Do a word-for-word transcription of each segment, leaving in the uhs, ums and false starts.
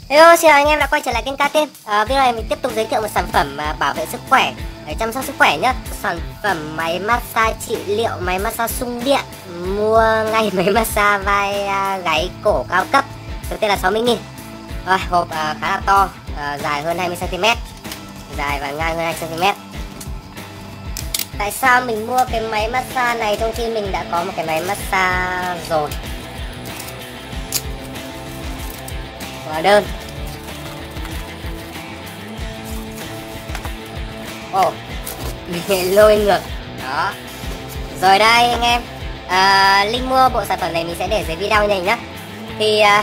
Hello, chào anh em đã quay trở lại kênh ca tim. À, video này mình tiếp tục giới thiệu một sản phẩm à, bảo vệ sức khỏe để chăm sóc sức khỏe nhé. Sản phẩm máy massage trị liệu, máy massage xung điện, mua ngay máy massage vai à, gáy cổ cao cấp, số tên là sáu mươi nghìn. Rồi, hộp à, khá là to, à, dài hơn hai mươi xăng ti mét, dài và ngang hơn hai xăng ti mét. Tại sao mình mua cái máy massage này trong khi mình đã có một cái máy massage rồi? Hóa đơn. Ồ, oh, mình lôi ngược. Đó. Rồi đây anh em, à, link mua bộ sản phẩm này mình sẽ để dưới video này nhé. Thì à,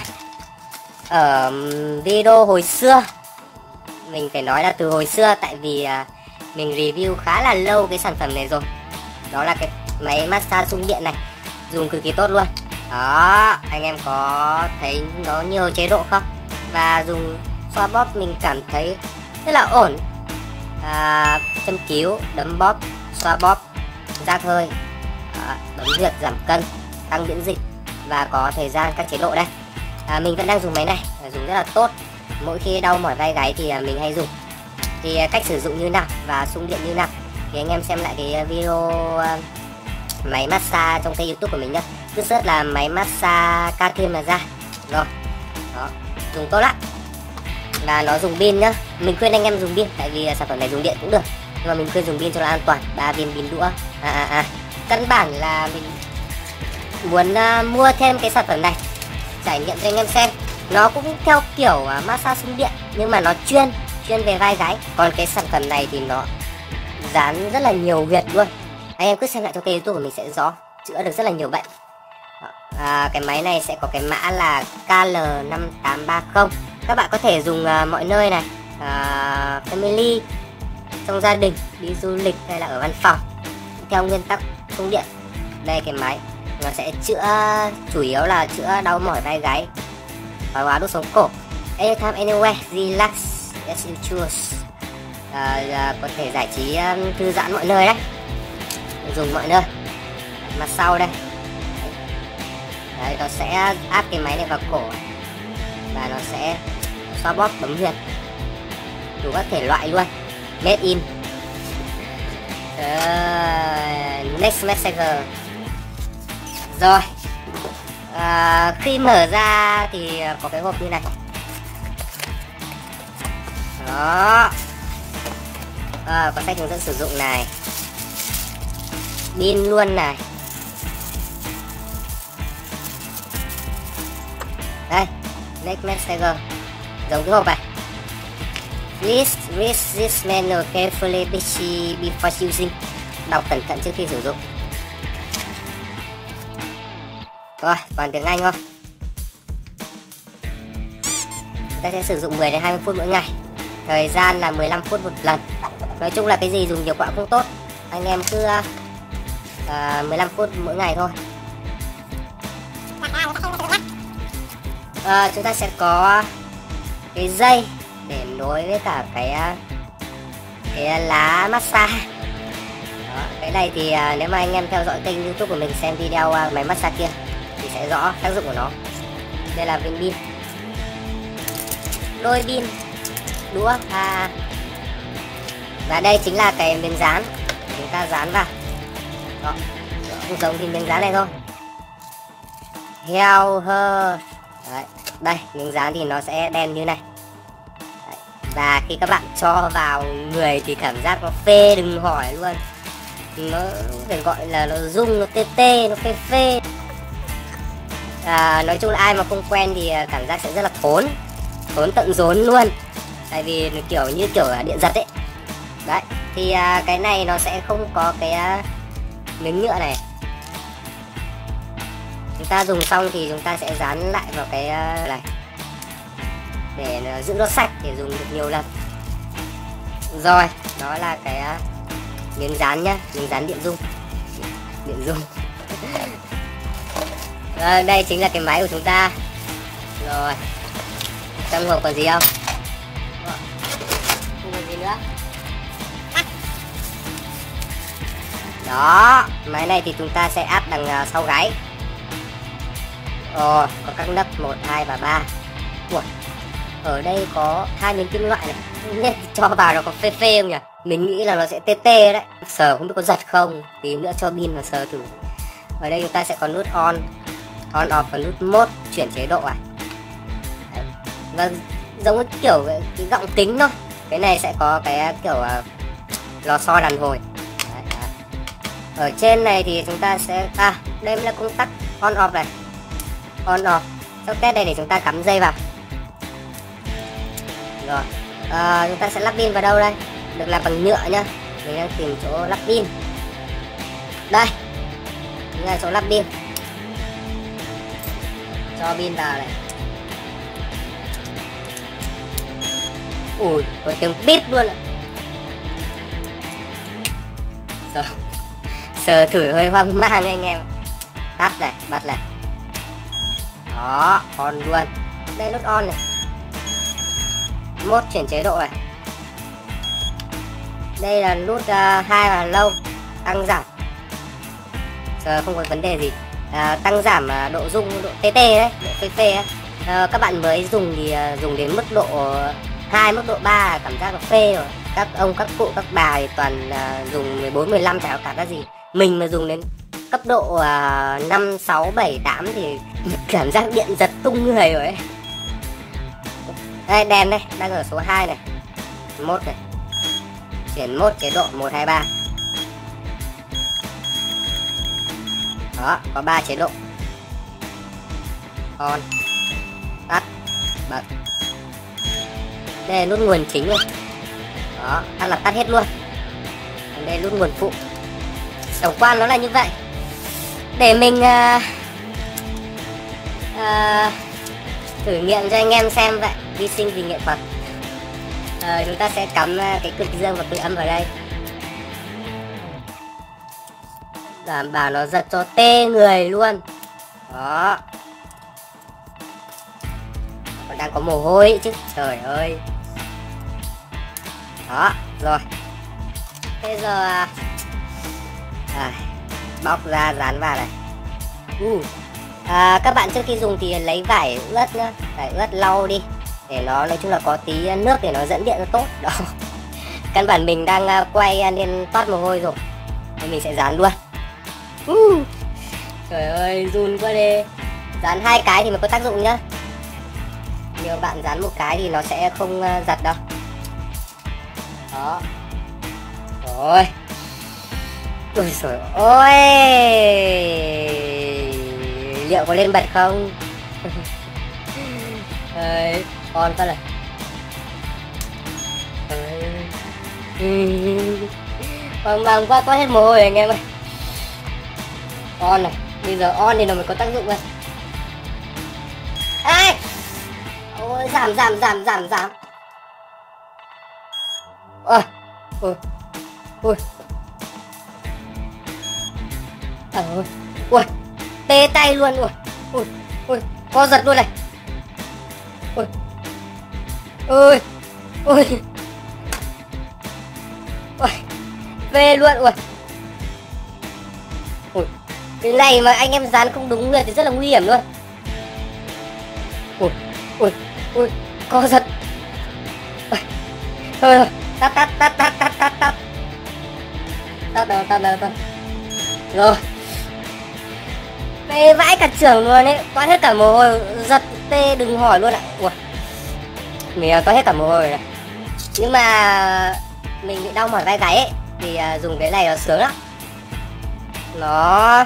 ở video hồi xưa, mình phải nói là từ hồi xưa, tại vì à, mình review khá là lâu cái sản phẩm này rồi. Đó là cái máy massage xung điện này, dùng cực kỳ tốt luôn. Đó, anh em có thấy nó nhiều chế độ không? Và dùng xoa bóp mình cảm thấy rất là ổn. à, Châm cứu, đấm bóp, xoa bóp, rác hơi, à, bấm huyệt, giảm cân, tăng miễn dịch và có thời gian các chế độ đây. à, Mình vẫn đang dùng máy này, dùng rất là tốt. Mỗi khi đau mỏi vai gáy thì mình hay dùng. Thì cách sử dụng như nào và xung điện như nào thì anh em xem lại cái video máy massage trong kênh YouTube của mình nhé. Cứ search là máy massage ca tim là ra. Rồi, đó, dùng tốt lắm. Và nó dùng pin nhá. Mình khuyên anh em dùng pin, tại vì sản phẩm này dùng điện cũng được, nhưng mà mình khuyên dùng pin cho nó an toàn. Ba viên pin đũa. À à à. Căn bản là mình muốn uh, mua thêm cái sản phẩm này trải nghiệm cho anh em xem. Nó cũng theo kiểu uh, massage xung điện, nhưng mà nó chuyên chuyên về vai gáy. Còn cái sản phẩm này thì nó dán rất là nhiều huyệt luôn. Anh em cứ xem lại trong kênh YouTube của mình sẽ rõ, chữa được rất là nhiều bệnh. À, cái máy này sẽ có cái mã là K L năm tám ba không. Các bạn có thể dùng uh, mọi nơi này, uh, family, trong gia đình, đi du lịch hay là ở văn phòng, theo nguyên tắc xung điện. Đây, cái máy nó sẽ chữa, chủ yếu là chữa đau mỏi vai gáy, thoái hóa đốt sống cổ. Anytime, anywhere, relax, as you choose. À, à, có thể giải trí, um, thư giãn mọi nơi đấy, dùng mọi nơi. Mặt sau đây, đấy, nó sẽ áp cái máy này vào cổ và nó sẽ xoa bóp, bấm huyệt, đủ các thể loại luôn. Made in uh, Next Messenger. Rồi, à, khi mở ra thì có cái hộp như này. Đó, à, có sách hướng dẫn sử dụng này, pin luôn này. Đây, Next Messenger, giống cái hộp này. Please read this manual carefully before using. Đọc cẩn thận trước khi sử dụng. Rồi, còn tiếng Anh không? Chúng ta sẽ sử dụng mười đến hai mươi phút mỗi ngày. Thời gian là mười lăm phút một lần. Nói chung là cái gì dùng nhiều quá không tốt. Anh em cứ uh, mười lăm phút mỗi ngày thôi. Uh, chúng ta sẽ có cái dây để nối với cả cái cái lá massage. Đó, cái này thì uh, nếu mà anh em theo dõi kênh YouTube của mình, xem video uh, máy massage kia thì sẽ rõ tác dụng của nó. Đây là viên pin, đôi pin, đũa, à, và đây chính là cái miếng dán, chúng ta dán vào. Đó, không giống thì miếng dán này thôi. Heo hơ. Đấy, đây miếng dán thì nó sẽ đen như này. Đấy, và khi các bạn cho vào người thì cảm giác nó phê đừng hỏi luôn. Nó phải gọi là nó rung, nó tê tê, nó phê phê. À, nói chung là ai mà không quen thì cảm giác sẽ rất là thốn, thốn tận rốn luôn, tại vì kiểu như kiểu điện giật ấy. Đấy, thì à, cái này nó sẽ không có cái à, miếng nhựa này. Chúng ta dùng xong thì chúng ta sẽ dán lại vào cái à, này để giữ nó sạch, để dùng được nhiều lần. Rồi, đó là cái à, miếng dán nhá, miếng dán điện dung, điện dung. À, đây chính là cái máy của chúng ta. Rồi, trong hộp còn gì không? Không còn gì nữa. Đó, máy này thì chúng ta sẽ áp đằng uh, sau gáy. Ồ, có các nấc một, hai và ba. Ủa, ở đây có hai miếng kim loại này, nhất cho vào nó có phê phê không nhỉ? Mình nghĩ là nó sẽ tê tê đấy. Sờ không biết có giật không, tí nữa cho pin và sờ thử. Ở đây chúng ta sẽ có nút on, on off và nút mode chuyển chế độ à. Đấy. Và giống như kiểu cái, cái gọng kính thôi. Cái này sẽ có cái kiểu uh, lò xo đàn hồi. Đấy, đấy. Ở trên này thì chúng ta sẽ à đây mới là công tắc on off này, on off. Socket đây để chúng ta cắm dây vào. Rồi à, chúng ta sẽ lắp pin vào đâu đây? Được làm bằng nhựa nhá. Mình đang tìm chỗ lắp pin. Đây, đây là chỗ lắp pin. Cho pin vào này. Ui, có tiếng bít luôn ạ. Rồi, sờ thử hơi hoang mang anh em. Tắt này, bật này. Đó, on luôn. Đây nút on này. Mode chuyển chế độ này. Đây là nút uh, hai và low, tăng giảm. Giờ không có vấn đề gì. À, tăng giảm uh, độ rung, độ tê tê đấy, độ phê phê ấy. À, các bạn mới dùng thì uh, dùng đến mức độ hai, mức độ ba cảm giác là phê rồi. Các ông, các cụ, các bà thì toàn uh, dùng mười bốn, mười lăm chả có cảm giác gì. Mình mà dùng đến cấp độ uh, năm, sáu, bảy, tám thì cảm giác điện giật tung người rồi ấy. Đây đèn đây, đang ở số hai này. Mode này. Chuyển mode chế độ một, hai, ba. Đó, có ba chế độ. On, tắt, bật. Đây là nút nguồn chính luôn. Đó, tắt là tắt hết luôn. Đây là nút nguồn phụ. Tổng quan nó là như vậy. Để mình uh, uh, thử nghiệm cho anh em xem vậy. Vi sinh vì nghệ thuật. uh, Chúng ta sẽ cắm cái cực dương và cực âm vào đây. Đảm bảo nó giật cho tê người luôn. Đó. Còn đang có mồ hôi chứ. Trời ơi. Đó, rồi. Bây giờ à, bóc ra dán vào này. uh. à, Các bạn trước khi dùng thì lấy vải ướt nữa, vải ướt lau đi để nó nói chung là có tí nước để nó dẫn điện nó tốt. Đó. Căn bản mình đang quay nên toát mồ hôi rồi nên mình sẽ dán luôn. uh. Trời ơi, run quá đi. Dán hai cái thì mới có tác dụng nhá. Nhiều bạn dán một cái thì nó sẽ không giật đâu. Đó. Rồi. Ôi trời ơi. Liệu có lên bật không? Đấy, on phát này. Vâng vâng quá, toát hết mồ hôi anh em ơi. On này, bây giờ on thì nó mới có tác dụng này. Ê! Ôi, giảm giảm giảm giảm giảm. Ôi, ôi, ôi. À, ôi, ôi, tê tay luôn, ôi, ôi, ôi, co giật luôn này. Ôi, ôi, ôi, ôi, phê luôn, ôi. Ôi, cái này mà anh em dán không đúng người thì rất là nguy hiểm luôn. Ôi, ôi, ôi, co giật. Ôi, thôi rồi, tắt tắt tắt tắt tắt tắt tắt. Tắt đâu, tắt đâu, tắt. Rồi. Phê vãi cả trưởng luôn ấy, toát hết cả mồ hôi, giật tê đừng hỏi luôn ạ. Ui, mình toát hết cả mồ hôi này. Nhưng mà mình bị đau mỏi vai gáy ấy, thì uh, dùng cái này nó sướng lắm. Nó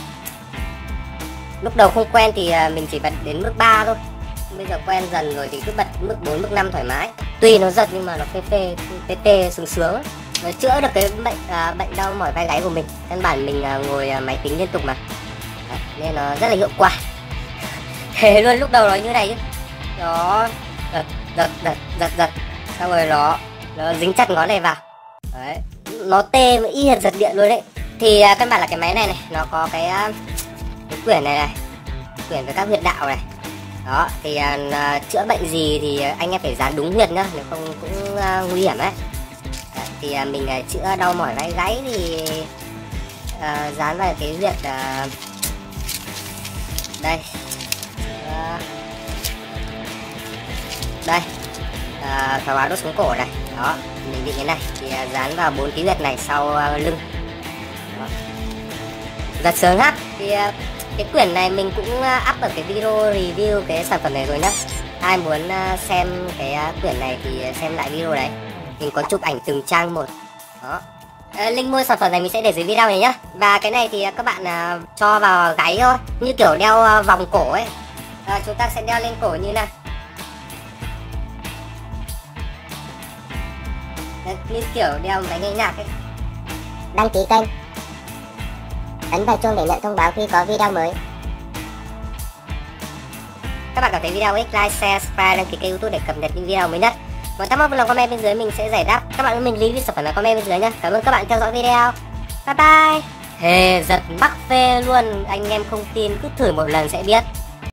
lúc đầu không quen thì uh, mình chỉ bật đến mức ba thôi. Bây giờ quen dần rồi thì cứ bật mức bốn, mức năm thoải mái. Tuy nó giật nhưng mà nó phê phê, tê tê sướng sướng. Nó chữa được cái bệnh uh, bệnh đau mỏi vai gáy của mình. Căn bản mình uh, ngồi uh, máy tính liên tục mà. Đấy, nên nó rất là hiệu quả. Thế luôn, lúc đầu nó như này chứ. Nó giật giật giật giật giật. Xong rồi nó nó dính chặt ngón này vào. Đấy, nó tê mà y hệt giật điện luôn đấy. Thì uh, căn bản là cái máy này này, nó có cái, uh, cái quyển này này, quyển với các huyệt đạo này. Đó, thì uh, chữa bệnh gì thì anh em phải dán đúng huyệt nhá, nếu không cũng uh, nguy hiểm đấy. Đấy, thì uh, mình uh, chữa đau mỏi vai gáy thì uh, dán vào cái huyệt uh, đây. Uh, đây à, thoải mái đốt sống cổ này, đó mình định cái này thì à, dán vào bốn cái huyệt này sau à, lưng. Đó. Giật sướng hát thì à, cái quyển này mình cũng up ở cái video review cái sản phẩm này rồi nhá. Ai muốn uh, xem cái uh, quyển này thì xem lại video đấy. Mình có chụp ảnh từng trang một. Đó. Uh, link mua sản phẩm này mình sẽ để dưới video này nhá. Và cái này thì uh, các bạn uh, cho vào gáy thôi, như kiểu đeo uh, vòng cổ ấy. Uh, chúng ta sẽ đeo lên cổ như này. Đấy, như kiểu đeo máy nghe nhạc ấy. Đăng ký kênh, ấn vào chuông để nhận thông báo khi có video mới. Các bạn cảm thấy video ích, like, share, subscribe, đăng ký kênh YouTube để cập nhật những video mới nhất. Và thắc mắc vào comment bên dưới mình sẽ giải đáp. Các bạn ơi, mình review sản phẩm là comment bên dưới nhá. Cảm ơn các bạn theo dõi video. Bye bye. Hề giật mắc phê luôn, anh em không tin cứ thử một lần sẽ biết.